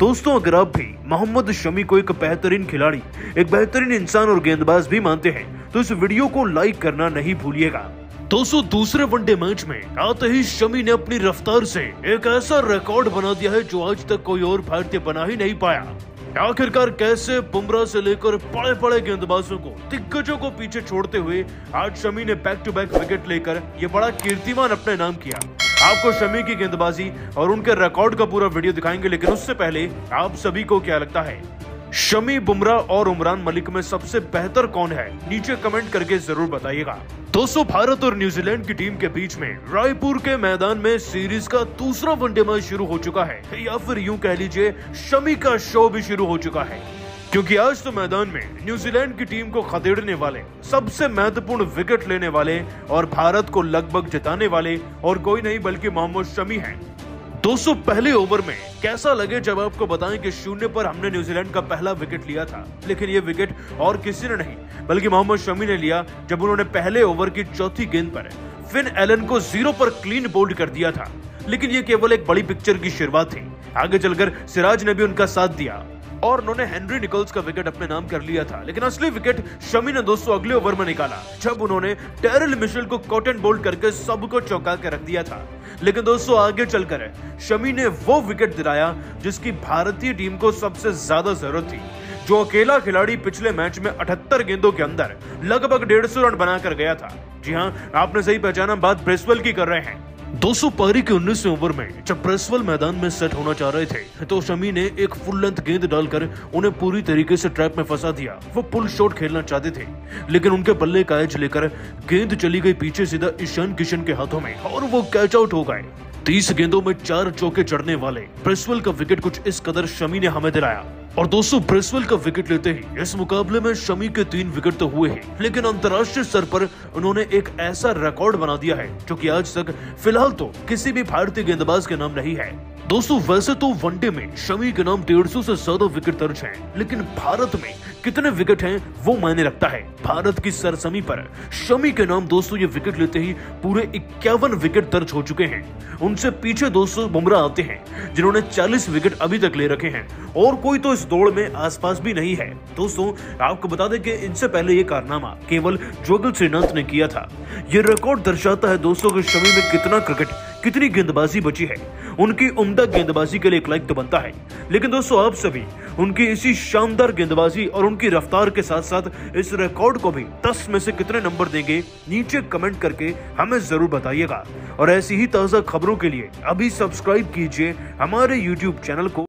दोस्तों, अगर आप भी मोहम्मद शमी को एक बेहतरीन खिलाड़ी, एक बेहतरीन इंसान और गेंदबाज भी मानते हैं तो इस वीडियो को लाइक करना नहीं भूलिएगा। दोस्तों, दूसरे वनडे मैच में आते ही शमी ने अपनी रफ्तार से एक ऐसा रिकॉर्ड बना दिया है जो आज तक कोई और भारतीय बना ही नहीं पाया। आखिरकार कैसे बुमराह से लेकर बड़े बड़े गेंदबाजों को, दिग्गजों को पीछे छोड़ते हुए आज शमी ने बैक टू बैक विकेट लेकर ये बड़ा कीर्तिमान अपने नाम किया। आपको शमी की गेंदबाजी और उनके रिकॉर्ड का पूरा वीडियो दिखाएंगे, लेकिन उससे पहले आप सभी को क्या लगता है, शमी, बुमराह और उमरान मलिक में सबसे बेहतर कौन है? नीचे कमेंट करके जरूर बताइएगा। दोस्तों, भारत और न्यूजीलैंड की टीम के बीच में रायपुर के मैदान में सीरीज का दूसरा वनडे मैच शुरू हो चुका है, या फिर यूं कह लीजिए शमी का शो भी शुरू हो चुका है, क्योंकि आज तो मैदान में न्यूजीलैंड की टीम को खदेड़ने वाले, सबसे महत्वपूर्ण विकेट लेने वाले और भारत को लगभग जिताने वाले और कोई नहीं बल्कि मोहम्मद शमी हैं। दोस्तों, पहले ओवर में कैसा लगे जब आपको बताएं कि 0 पर हमने न्यूजीलैंड का पहला विकेट लिया था, लेकिन ये विकेट और किसी ने नहीं बल्कि मोहम्मद शमी ने लिया जब उन्होंने पहले ओवर की चौथी गेंद पर फिन एलन को 0 पर क्लीन बोल्ड कर दिया था। लेकिन ये केवल एक बड़ी पिक्चर की शुरुआत थी। आगे चलकर सिराज ने भी उनका साथ दिया और उन्होंने हेनरी निकोल्स का विकेट अपने नाम कर लिया था, लेकिन असली विकेट शमी ने दोस्तों अगले ओवर में निकाला जब उन्होंने टेरिल मिशेल को कॉटन बोल्ड करके सबको चौंका के रख दिया था। लेकिन दोस्तों, आगे चलकर शमी ने वो विकेट दिलाया जिसकी भारतीय टीम को सबसे ज्यादा जरूरत थी। जो अकेला खिलाड़ी पिछले मैच में 78 गेंदों के अंदर लगभग 150 रन बनाकर गया था। जी हाँ, आपने सही पहचाना, बात ब्रेसवेल की कर रहे हैं। दोस्तों, पारी के 19वें ओवर में जब ब्रेसवेल मैदान में सेट होना चाह रहे थे तो शमी ने एक फुल लेंथ गेंद डालकर उन्हें पूरी तरीके से ट्रैप में फंसा दिया। वो पुल शॉट खेलना चाहते थे, लेकिन उनके बल्ले का एज लेकर गेंद चली गई पीछे सीधा ईशान किशन के हाथों में और वो कैच आउट हो गए। 30 गेंदों में 4 चौके जड़ने वाले ब्रेसवेल का विकेट कुछ इस कदर शमी ने हमें दिलाया। और दोस्तों, ब्रेसवेल का विकेट लेते ही इस मुकाबले में शमी के 3 विकेट तो हुए ही, लेकिन अंतर्राष्ट्रीय स्तर पर उन्होंने एक ऐसा रिकॉर्ड बना दिया है जो कि आज तक फिलहाल तो किसी भी भारतीय गेंदबाज के नाम नहीं है। दोस्तों, वैसे तो वनडे में शमी के नाम 150 से ज्यादा विकेट दर्ज हैं, लेकिन भारत में कितने विकेट हैं वो मायने रखता है। भारत की सरजमी पर शमी के नाम दोस्तों ये विकेट लेते ही पूरे 51 विकेट दर्ज हो चुके हैं। उनसे पीछे दोस्तों बुमराह आते हैं जिन्होंने 40 विकेट अभी तक ले रखे हैं और कोई तो इस दौड़ में आसपास भी नहीं है। दोस्तों, आपको बता दें कि इनसे पहले ये कारनामा केवल जोगल श्रीनाथ ने किया था। ये रिकॉर्ड दर्शाता है दोस्तों कि शमी में कितना क्रिकेट, कितनी गेंदबाजी बची है। उनकी उम्दा गेंदबाजी के लिए एक लाइक तो बनता है, लेकिन दोस्तों आप सभी उनकी इसी शानदार गेंदबाजी और उनकी रफ्तार के साथ साथ इस रिकॉर्ड को भी 10 में से कितने नंबर देंगे नीचे कमेंट करके हमें जरूर बताइएगा। और ऐसी ही ताजा खबरों के लिए अभी सब्सक्राइब कीजिए हमारे YouTube चैनल को।